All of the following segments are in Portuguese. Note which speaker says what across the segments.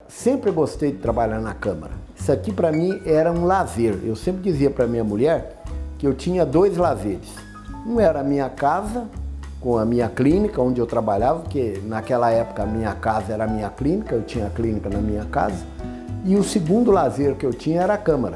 Speaker 1: sempre gostei de trabalhar na Câmara. Isso aqui para mim era um lazer. Eu sempre dizia para minha mulher que eu tinha dois lazeres. Um era a minha casa, com a minha clínica, onde eu trabalhava, porque naquela época a minha casa era a minha clínica, eu tinha a clínica na minha casa. E o segundo lazer que eu tinha era a Câmara.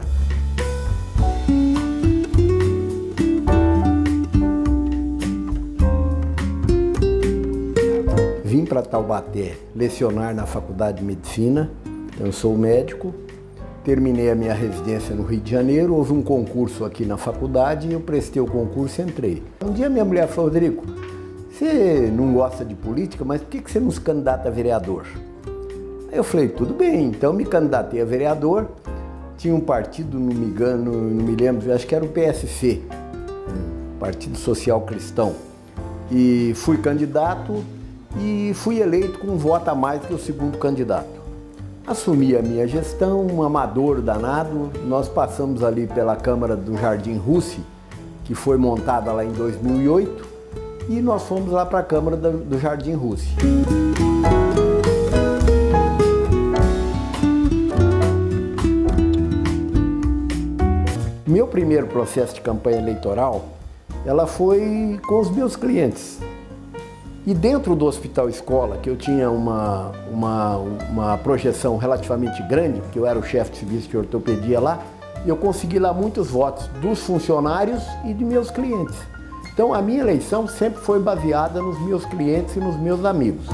Speaker 1: Vim para Taubaté lecionar na Faculdade de Medicina, eu sou médico, terminei a minha residência no Rio de Janeiro, houve um concurso aqui na faculdade e eu prestei o concurso e entrei. Um dia minha mulher falou: Rodrigo, você não gosta de política, mas por que você não se candidata a vereador? Aí eu falei: tudo bem, então me candidatei a vereador, tinha um partido, não me engano, não me lembro, acho que era o PSC, Partido Social Cristão, e fui candidato e fui eleito com um voto a mais que o segundo candidato. Assumi a minha gestão, um amador danado, nós passamos ali pela Câmara do Jardim Russi, que foi montada lá em 2008, e nós fomos lá para a Câmara do Jardim Russi. Meu primeiro processo de campanha eleitoral, ela foi com os meus clientes. E dentro do Hospital Escola, que eu tinha uma projeção relativamente grande, porque eu era o chefe de serviço de ortopedia lá, eu consegui lá muitos votos dos funcionários e de meus clientes. Então a minha eleição sempre foi baseada nos meus clientes e nos meus amigos.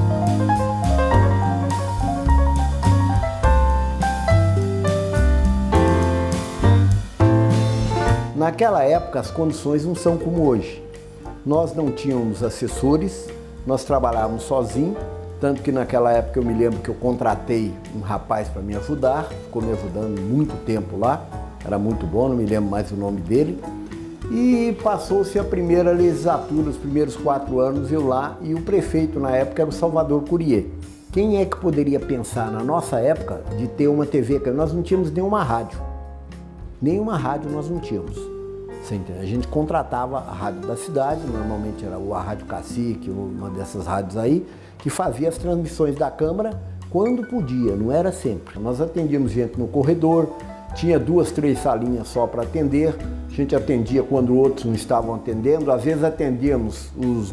Speaker 1: Naquela época as condições não são como hoje. Nós não tínhamos assessores, nós trabalhávamos sozinhos, tanto que naquela época eu me lembro que eu contratei um rapaz para me ajudar, ficou me ajudando muito tempo lá, era muito bom, não me lembro mais o nome dele. E passou-se a primeira legislatura, os primeiros 4 anos eu lá, e o prefeito na época era o Salvador Courier. Quem é que poderia pensar na nossa época de ter uma TV? Nós não tínhamos nenhuma rádio nós não tínhamos. A gente contratava a rádio da cidade, normalmente era a Rádio Cacique, uma dessas rádios aí, que fazia as transmissões da Câmara quando podia, não era sempre. Nós atendíamos gente no corredor, tinha 2, 3 salinhas só para atender, a gente atendia quando outros não estavam atendendo, às vezes atendíamos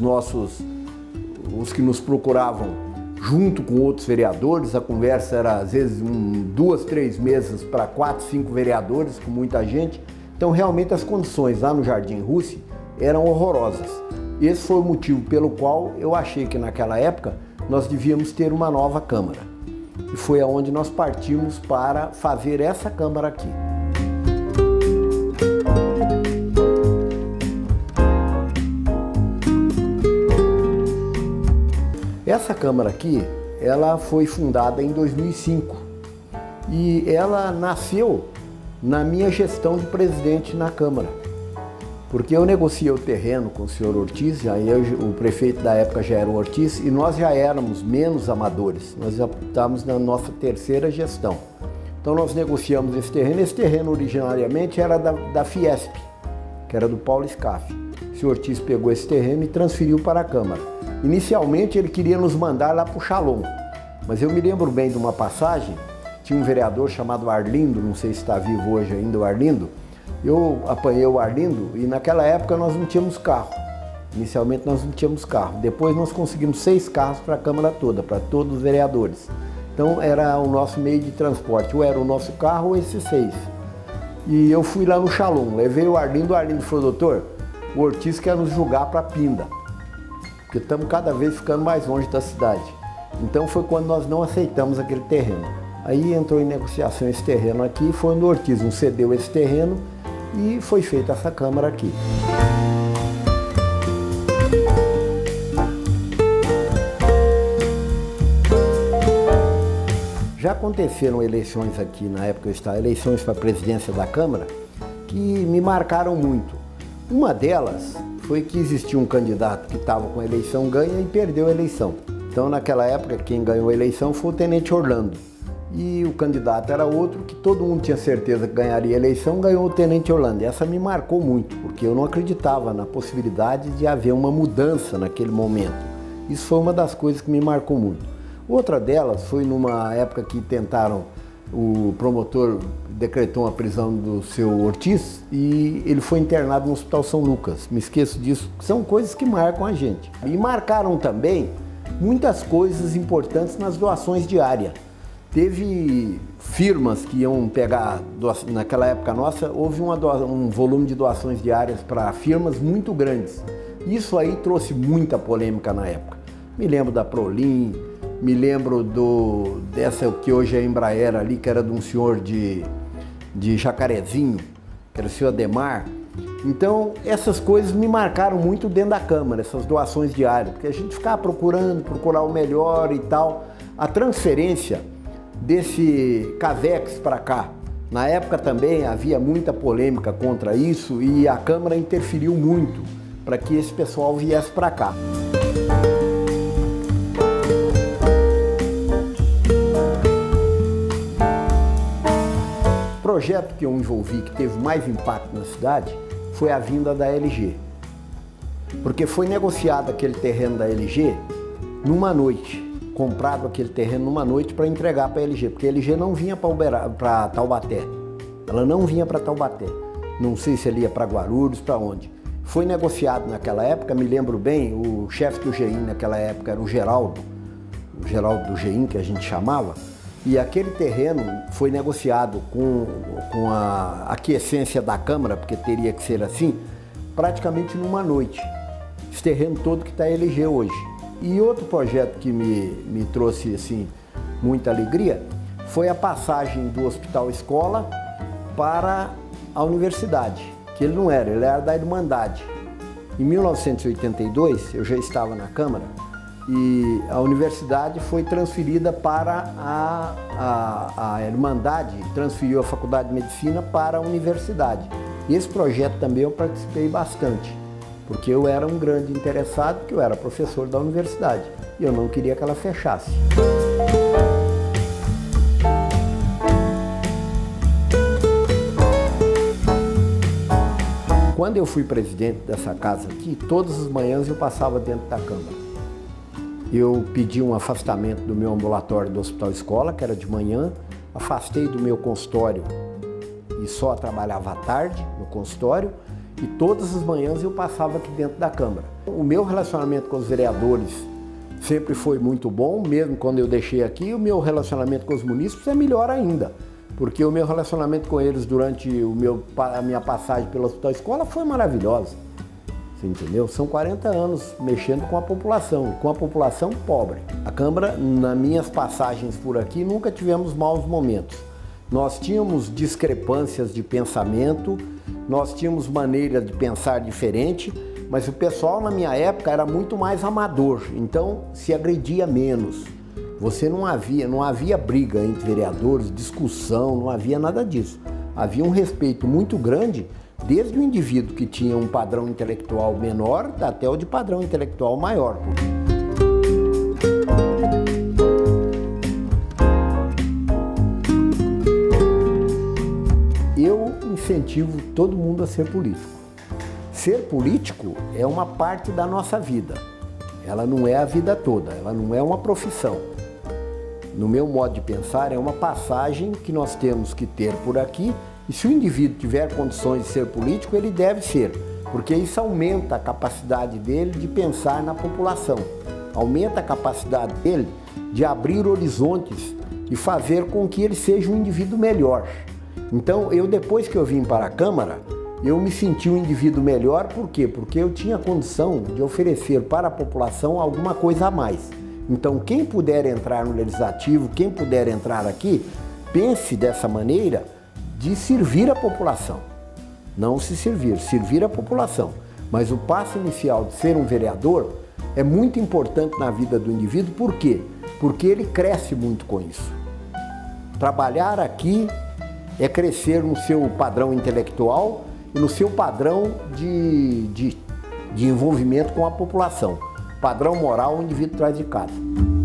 Speaker 1: os que nos procuravam junto com outros vereadores, a conversa era às vezes 2, 3 mesas para 4, 5 vereadores, com muita gente. Então realmente as condições lá no Jardim Russi eram horrorosas. Esse foi o motivo pelo qual eu achei que naquela época nós devíamos ter uma nova Câmara. E foi aonde nós partimos para fazer essa Câmara aqui. Essa Câmara aqui, ela foi fundada em 2005 e ela nasceu na minha gestão de presidente na Câmara, porque eu negociei o terreno com o senhor Ortiz, o prefeito da época já era o Ortiz, e nós já éramos menos amadores, nós já estávamos na nossa 3ª gestão. Então nós negociamos esse terreno originariamente era da Fiesp, que era do Paulo Scaff. O senhor Ortiz pegou esse terreno e transferiu para a Câmara. Inicialmente ele queria nos mandar lá para o Shalom, mas eu me lembro bem de uma passagem. Tinha um vereador chamado Arlindo, não sei se está vivo hoje ainda o Arlindo. Eu apanhei o Arlindo e naquela época nós não tínhamos carro. Inicialmente nós não tínhamos carro. Depois nós conseguimos 6 carros para a Câmara toda, para todos os vereadores. Então era o nosso meio de transporte, ou era o nosso carro ou esses 6. E eu fui lá no Shalom, levei o Arlindo falou: doutor, o Ortiz quer nos julgar para Pinda, porque estamos cada vez ficando mais longe da cidade. Então foi quando nós não aceitamos aquele terreno. Aí entrou em negociação esse terreno aqui, foi onde o Ortiz nos cedeu esse terreno e foi feita essa Câmara aqui. Já aconteceram eleições aqui, na época eu estava, eleições para a presidência da Câmara, que me marcaram muito. Uma delas foi que existia um candidato que estava com a eleição ganha e perdeu a eleição. Então naquela época quem ganhou a eleição foi o Tenente Orlando. E o candidato era outro que todo mundo tinha certeza que ganharia a eleição, ganhou o Tenente Orlando. Essa me marcou muito, porque eu não acreditava na possibilidade de haver uma mudança naquele momento. Isso foi uma das coisas que me marcou muito. Outra delas foi numa época que tentaram, o promotor decretou uma prisão do seu Ortiz e ele foi internado no Hospital São Lucas. Me esqueço disso, são coisas que marcam a gente. E marcaram também muitas coisas importantes nas doações diárias. Teve firmas que iam pegar, naquela época nossa, houve um volume de doações diárias para firmas muito grandes. Isso aí trouxe muita polêmica na época. Me lembro da Prolin, me lembro dessa que hoje é a Embraer ali, que era de um senhor de Jacarezinho, que era o senhor Ademar. Então, essas coisas me marcaram muito dentro da Câmara, essas doações diárias, porque a gente ficava procurar o melhor e tal. A transferência desse Cavex para cá, na época também havia muita polêmica contra isso e a Câmara interferiu muito para que esse pessoal viesse para cá. O projeto que eu envolvi, que teve mais impacto na cidade, foi a vinda da LG. Porque foi negociado aquele terreno da LG numa noite, comprado aquele terreno numa noite para entregar para a LG, porque a LG não vinha para Taubaté, ela não vinha para Taubaté, não sei se ele ia para Guarulhos, para onde. Foi negociado naquela época, me lembro bem, o chefe do GEIN naquela época era o Geraldo do GEIN, que a gente chamava, e aquele terreno foi negociado com a aquiescência da Câmara, porque teria que ser assim, praticamente numa noite. Esse terreno todo que está a LG hoje. E outro projeto que me trouxe assim, muita alegria foi a passagem do Hospital Escola para a universidade, que ele não era, ele era da Irmandade. Em 1982, eu já estava na Câmara, e a universidade foi transferida para a Irmandade, transferiu a Faculdade de Medicina para a universidade. E esse projeto também eu participei bastante, porque eu era um grande interessado, porque eu era professor da universidade e eu não queria que ela fechasse. Quando eu fui presidente dessa casa aqui, todas as manhãs eu passava dentro da Câmara. Eu pedi um afastamento do meu ambulatório do Hospital Escola, que era de manhã, afastei do meu consultório e só trabalhava à tarde no consultório, e todas as manhãs eu passava aqui dentro da Câmara. O meu relacionamento com os vereadores sempre foi muito bom, mesmo quando eu deixei aqui, o meu relacionamento com os munícipes é melhor ainda, porque o meu relacionamento com eles durante a minha passagem pelo Hospital Escola foi maravilhosa. Você entendeu? São 40 anos mexendo com a população pobre. A Câmara, nas minhas passagens por aqui, nunca tivemos maus momentos. Nós tínhamos discrepâncias de pensamento, nós tínhamos maneira de pensar diferente, mas o pessoal na minha época era muito mais amador, então se agredia menos. Não havia briga entre vereadores, discussão, não havia nada disso. Havia um respeito muito grande, desde o indivíduo que tinha um padrão intelectual menor até o de padrão intelectual maior. Eu incentivo todo mundo a ser político. Ser político é uma parte da nossa vida. Ela não é a vida toda, ela não é uma profissão. No meu modo de pensar, é uma passagem que nós temos que ter por aqui. E se o indivíduo tiver condições de ser político, ele deve ser, porque isso aumenta a capacidade dele de pensar na população, aumenta a capacidade dele de abrir horizontes e fazer com que ele seja um indivíduo melhor. Então, depois que eu vim para a Câmara, eu me senti um indivíduo melhor, por quê? Porque eu tinha condição de oferecer para a população alguma coisa a mais. Então, quem puder entrar no Legislativo, quem puder entrar aqui, pense dessa maneira, de servir a população, não se servir a população. Mas o passo inicial de ser um vereador é muito importante na vida do indivíduo, por quê? Porque ele cresce muito com isso. Trabalhar aqui é crescer no seu padrão intelectual e no seu padrão de envolvimento com a população. Padrão moral o indivíduo traz de casa.